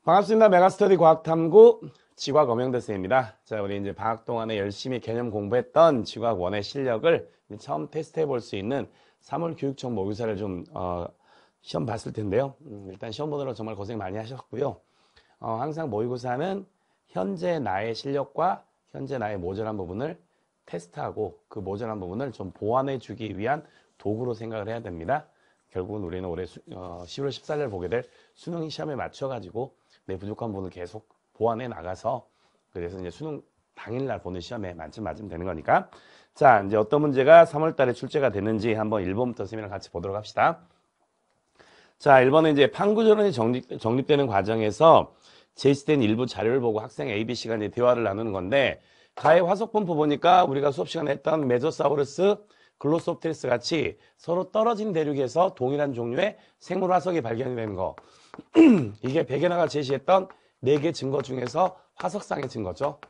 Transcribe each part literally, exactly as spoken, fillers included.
반갑습니다. 메가스터디 과학탐구 지구학 엄영대쌤입니다. 자, 우리 이제 방학 동안에 열심히 개념 공부했던 지구학 원의 실력을 처음 테스트해 볼 수 있는 삼월 교육청 모의고사를 좀 어, 시험 봤을 텐데요. 음, 일단 시험 보느라 정말 고생 많이 하셨고요. 어, 항상 모의고사는 현재 나의 실력과 현재 나의 모자란 부분을 테스트하고 그 모자란 부분을 좀 보완해 주기 위한 도구로 생각을 해야 됩니다. 결국은 우리는 올해 수, 어, 시월 십사일 보게 될 수능 시험에 맞춰가지고 내 부족한 부분을 계속 보완해 나가서 그래서 이제 수능 당일날 보는 시험에 만점 맞으면 되는 거니까. 자, 이제 어떤 문제가 삼월 달에 출제가 됐는지 한번 일 번부터 쌤이랑 같이 보도록 합시다. 자, 일 번은 이제 판구전원이 정립, 정립되는 과정에서 제시된 일부 자료를 보고 학생 A, B, C가 이제 대화를 나누는 건데, 가의 화석분포 보니까 우리가 수업 시간에 했던 메조사우루스, 글로소프테리스 같이 서로 떨어진 대륙에서 동일한 종류의 생물 화석이 발견이 되는 거. 이게 백연화가 제시했던 네 개 증거 중에서 화석상의 증거죠.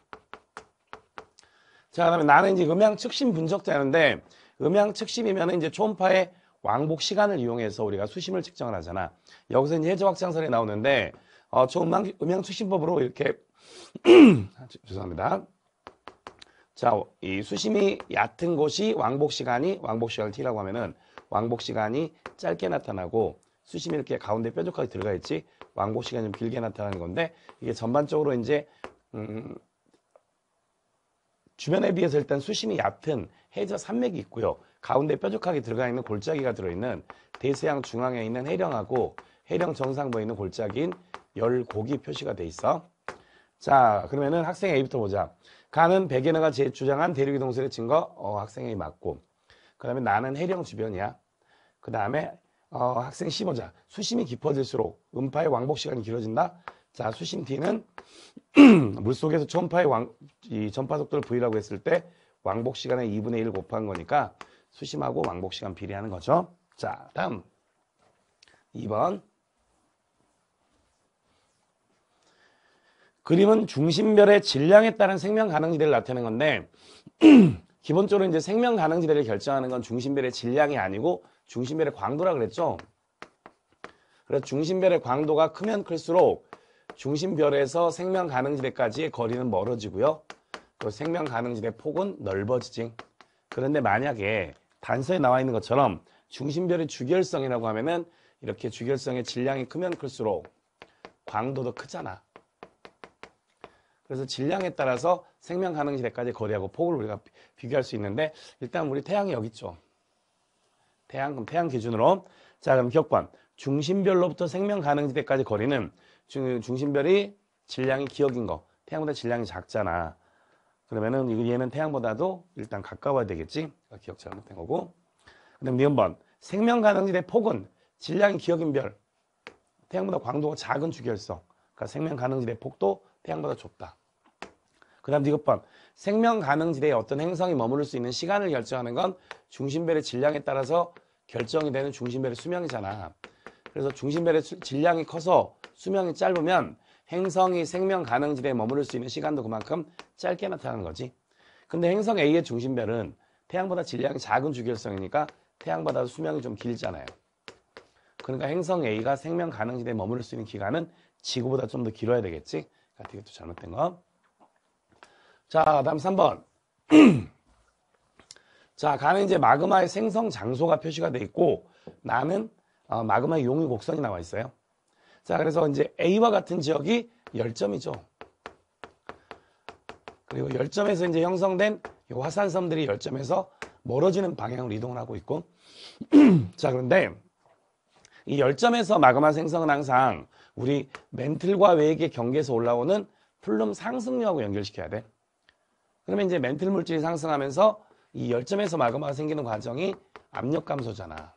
자, 그다음에 나는 이제 음향 측심 분석자였는데, 음향 측심이면 이제 초음파의 왕복 시간을 이용해서 우리가 수심을 측정을 하잖아. 여기서 이제 해저 확장설이 나오는데, 어, 초음향 음향 측심법으로 이렇게 죄송합니다. 자, 이 수심이 얕은 곳이 왕복 시간이 왕복 시간을 t라고 하면은 왕복 시간이 짧게 나타나고 수심이 이렇게 가운데 뾰족하게 들어가 있지 왕복 시간이 좀 길게 나타나는 건데 이게 전반적으로 이제 음, 주변에 비해서 일단 수심이 얕은 해저 산맥이 있고요. 가운데 뾰족하게 들어가 있는 골짜기가 들어있는 대서양 중앙에 있는 해령하고 해령 정상부에 있는 골짜기인 열곡이 표시가 돼 있어. 자, 그러면은 학생 A부터 보자. 가는 백연화가 제 주장한 대륙이 동설의 증거, 어, 학생 A 맞고. 그 다음에 나는 해령 주변이야. 그 다음에 어, 학생 C 보자. 수심이 깊어질수록 음파의 왕복 시간이 길어진다. 자, 수심 T는 물속에서 초음파의 왕, 이 전파 속도를 V라고 했을 때 왕복 시간의 이분의 일 곱한 거니까 수심하고 왕복 시간 비례하는 거죠. 자, 다음 이 번. 그림은 중심별의 질량에 따른 생명 가능지대를 나타내는 건데 기본적으로 이제 생명 가능지대를 결정하는 건 중심별의 질량이 아니고 중심별의 광도라 그랬죠. 그래서 중심별의 광도가 크면 클수록 중심별에서 생명 가능지대까지의 거리는 멀어지고요. 또 생명 가능지대 폭은 넓어지지. 그런데 만약에 단서에 나와 있는 것처럼 중심별의 주결성이라고 하면은 이렇게 주결성의 질량이 크면 클수록 광도도 크잖아. 그래서 질량에 따라서 생명 가능지대까지 거리하고 폭을 우리가 비교할 수 있는데 일단 우리 태양이 여기 있죠. 태양, 그럼 태양 기준으로. 자, 그럼 기억관. 중심별로부터 생명 가능지대까지 거리는 중, 중심별이 질량이 기억인 거. 태양보다 질량이 작잖아. 그러면은 얘는 태양보다도 일단 가까워야 되겠지. 기억 잘못된 거고. 그 다음 니은 번. 생명 가능지대 폭은 질량이 기억인 별. 태양보다 광도가 작은 주결성. 그러니까 생명 가능지대 폭도 태양보다 좁다. 그 다음 디귿 번. 생명 가능지대에 어떤 행성이 머무를 수 있는 시간을 결정하는 건 중심별의 질량에 따라서 결정이 되는 중심별의 수명이잖아. 그래서 중심별의 수, 질량이 커서 수명이 짧으면 행성이 생명 가능지대에 머무를 수 있는 시간도 그만큼 짧게 나타나는 거지. 근데 행성 A의 중심별은 태양보다 질량이 작은 주결성이니까 태양보다 수명이 좀 길잖아요. 그러니까 행성 A가 생명 가능지대에 머무를 수 있는 기간은 지구보다 좀 더 길어야 되겠지. 그러니까 이게 또 잘못된 거. 자, 다음 삼 번. 자, 가는 이제 마그마의 생성 장소가 표시가 돼 있고 나는 어, 마그마의 용의 곡선이 나와 있어요. 자, 그래서 이제 A와 같은 지역이 열점이죠. 그리고 열점에서 이제 형성된 이 화산섬들이 열점에서 멀어지는 방향으로 이동을 하고 있고 자, 그런데 이 열점에서 마그마 생성은 항상 우리 멘틀과 외액의 경계에서 올라오는 플룸 상승류하고 연결시켜야 돼. 그러면 이제 멘틀 물질이 상승하면서 이 열점에서 마그마가 생기는 과정이 압력 감소잖아.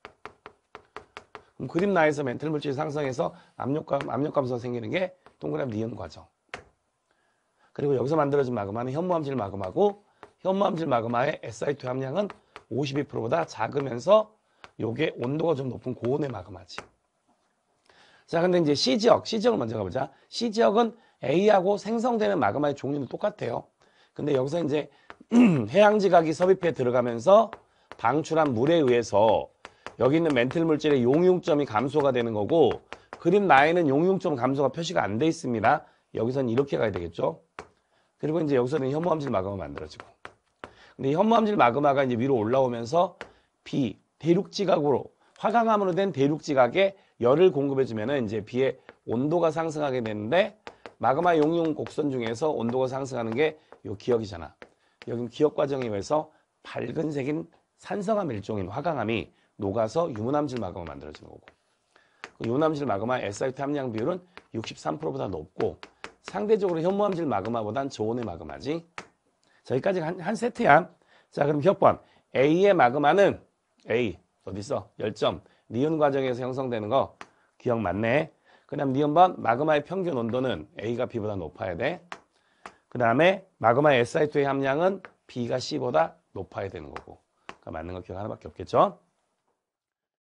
그럼 그림 나에서 멘틀 물질이 상승해서 압력, 압력 감소가 생기는 게 동그라미 니은 과정. 그리고 여기서 만들어진 마그마는 현무암질 마그마고 현무암질 마그마의 에스아이 투 함량은 오십이 퍼센트보다 작으면서 요게 온도가 좀 높은 고온의 마그마지. 자, 근데 이제 C지역, C지역을 먼저 가보자. C지역은 A하고 생성되는 마그마의 종류는 똑같아요. 근데 여기서 이제 해양지각이 섭입해 들어가면서 방출한 물에 의해서 여기 있는 멘틀 물질의 용융점이 감소가 되는 거고 그림 라인은 용융점 감소가 표시가 안 돼 있습니다. 여기서는 이렇게 가야 되겠죠. 그리고 이제 여기서는 현무암질 마그마 만들어지고. 근데 현무암질 마그마가 이제 위로 올라오면서 비, 대륙지각으로, 화강암으로 된 대륙지각에 열을 공급해주면은 이제 비의 온도가 상승하게 되는데, 마그마 용융 곡선 중에서 온도가 상승하는 게 요 기역이잖아. 여기 기역 과정에 의해서 밝은색인 산성암 일종인 화강암이 녹아서 유문암질 마그마 만들어지는 거고. 그 유문암질 마그마 에스아이티 함량 비율은 육십삼 퍼센트보다 높고, 상대적으로 현무암질 마그마보단 저온의 마그마지. 자, 여기까지 한, 한 세트야. 자, 그럼 기억번. A의 마그마는 A, 어디 있어? 열점. 니은 과정에서 형성되는 거 기억 맞네. 그 다음 니은번 마그마의 평균 온도는 A가 B보다 높아야 돼. 그 다음에 마그마의 에스아이투의 함량은 B가 C보다 높아야 되는 거고. 그러니까 맞는 거 기억 하나밖에 없겠죠?